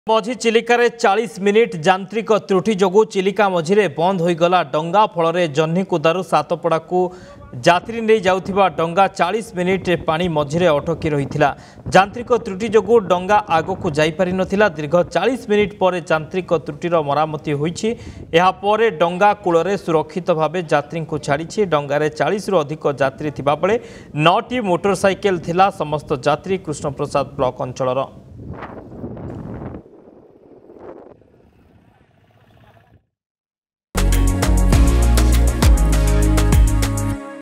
मझी चिलिकार 40 minute यांत्रिक त्रुटि जोगु चिलिका मझिरे बंद होईगला डंगा फल जह्नीकुदारू सातपड़ा को यात्री नहीं जाउथिबा डंगा 40 मिनिट पानी मझिरे अटकी रही यांत्रिक त्रुटि जोगु डंगा आगकु जाई पारि नथिला। दीर्घ 40 मिनिट पर यांत्रिक त्रुटिर मरामती होईछि। एहा परे डंगा कूଳରେ सुरक्षित भावे यात्री को छाड़ी डंगारे 40 रु अधिक यात्री थिबा बेले 9टी मोटरसाइकेल थिला। समस्त यात्री कृष्णप्रसाद ब्लॉक अंचलर।